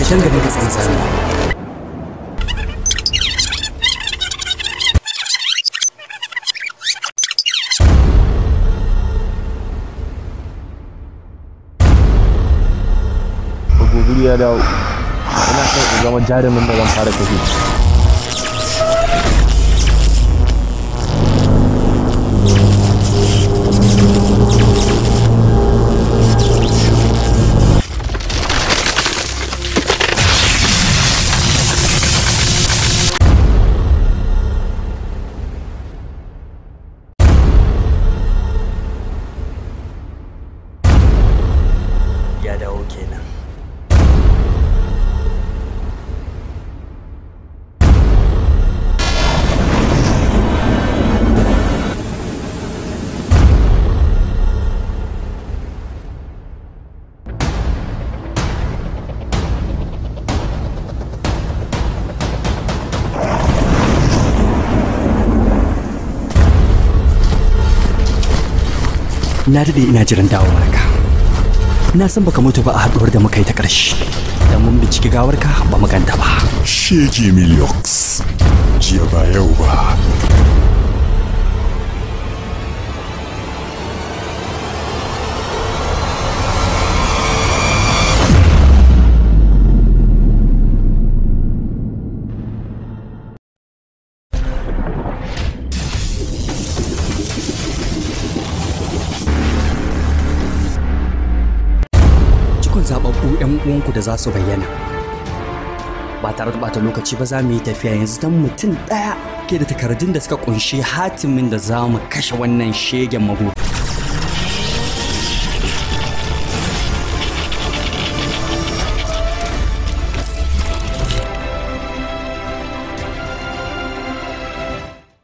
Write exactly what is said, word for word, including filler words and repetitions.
ƙarshen garin ka tsantsani. Gobiri ya dawo. Ina son in zama jarumin da zan fara tafi. Ya dawo kenan. Na daɗe ina jiran dawowarka. Na san baka mutu ba a haɗuwar da muka yi ta ƙarshe. Da mun binciki gawarka ba mu ganta ba. Shege Miliox, jiya ba yau ba. Zababbu yan uwanku da za su bayyana ba tare da bata lokaci ba za mu yi tafiya yanzu don mutum ɗaya ke da takardun da suka kunshi hatimin da za mu kashe wannan shegen mago.